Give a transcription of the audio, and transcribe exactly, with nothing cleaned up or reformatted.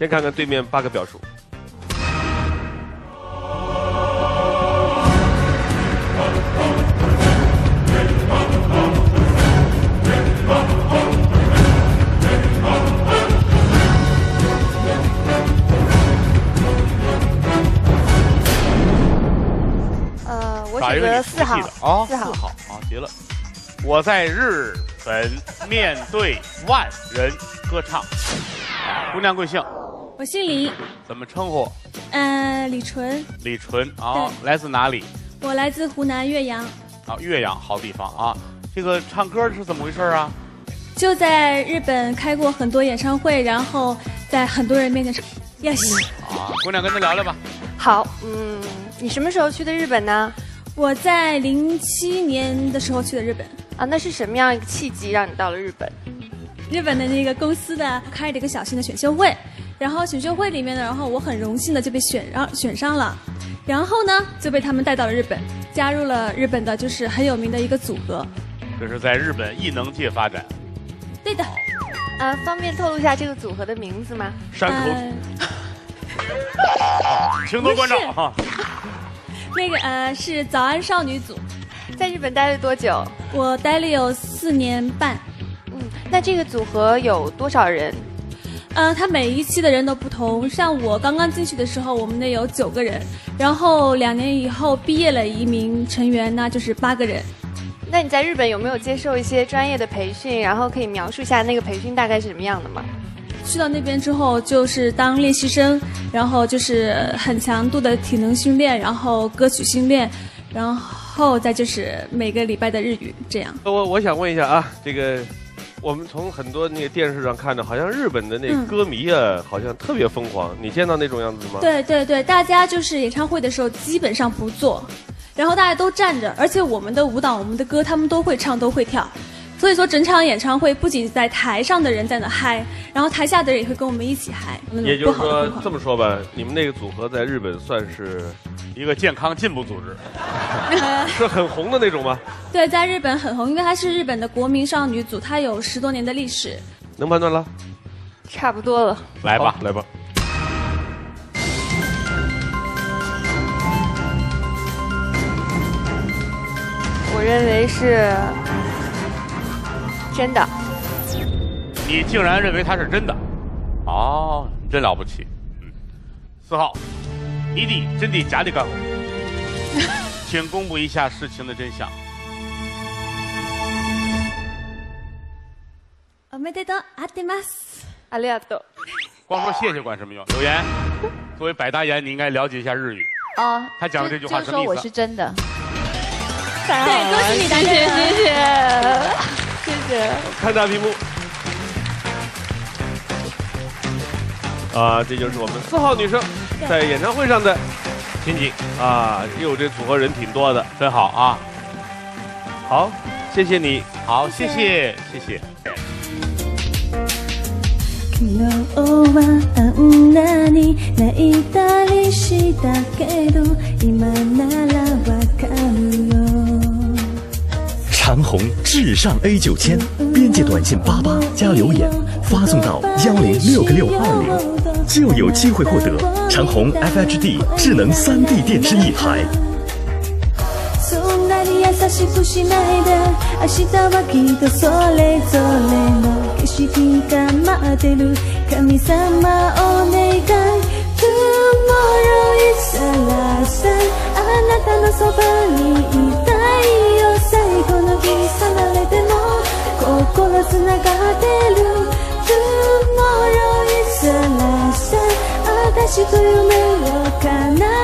先看看对面八个表述。 呃，我选择四号。 哦， 四号， 好啊，结了。我在日本面对万人歌唱。姑娘贵姓？ 我姓李。 怎么称呼？ 呃，李纯。 李纯啊，来自哪里？ 我来自湖南岳阳。 啊，岳阳好地方啊。这个唱歌是怎么回事啊？ 就在日本开过很多演唱会，然后在很多人面前唱。Yes。 啊，姑娘跟他聊聊吧。 好，嗯，你什么时候去的日本呢？ 我在零七年的时候去的日本。 啊，那是什么样一个契机让你到了日本？ 日本的那个公司的开了一个小型的选秀会，然后选秀会里面呢，然后我很荣幸的就被选上选上了，然后呢就被他们带到了日本，加入了日本的就是很有名的一个组合。 这是在日本艺能界发展。 对的。 呃，方便透露一下这个组合的名字吗？ 山口组。呃、请多关照哈。 那个呃是早安少女组。 在日本待了多久？ 我待了有四年半。 嗯，那这个组合有多少人？ 呃，他每一期的人都不同。像我刚刚进去的时候，我们那有九个人，然后两年以后毕业了一名成员，那就是八个人。 那你在日本有没有接受一些专业的培训？然后可以描述一下那个培训大概是什么样的吗？ 去到那边之后，就是当练习生，然后就是很强度的体能训练，然后歌曲训练，然后再就是每个礼拜的日语这样。 我我想问一下啊，这个我们从很多那个电视上看到，好像日本的那个歌迷啊，嗯、好像特别疯狂。你见到那种样子吗？ 对对对，大家就是演唱会的时候基本上不坐，然后大家都站着，而且我们的舞蹈、我们的歌，他们都会唱，都会跳。所以说，整场演唱会不仅在台上的人在那嗨，然后台下的人也会跟我们一起嗨。 也就是说，这么说吧，你们那个组合在日本算是一个健康进步组织， 是很红的那种吗？ 对，在日本很红，因为它是日本的国民少女组，它有十多年的历史。 能判断了？ 差不多了。 来吧， 来吧。 我认为是真的。 你竟然认为它是真的？哦，真了不起。嗯，四号，你的真的假的干活？请公布一下事情的真相。 おめでとう、合ってます。 ありがとう。 光说谢谢管什么用？柳岩，作为百搭言，你应该了解一下日语。 哦， 他讲的这句话什么意思？ 就说我是真的。 对，恭喜你， 谢谢谢谢谢谢。 看大屏幕。啊，这就是我们四号女生在演唱会上的情景啊！哟，这组合人挺多的， 真好啊！ 好，谢谢你， 好，谢谢谢谢。 昨日はあんなに泣いたりしたけど今ならわかるよ。 长虹至上 A 九千，边界短信八八加留言发送到幺零六个六二零，就有机会获得长虹 F H D 智能三 D 电视一台。 そんなに優しくしないで、明日はきっとそれぞれの景色が待ってる。神様お願い Tomorrow is the last time あなたのそばにいたいよ。最後の日離れても心つながってる。 Tomorrow is the last time 私と夢を叶え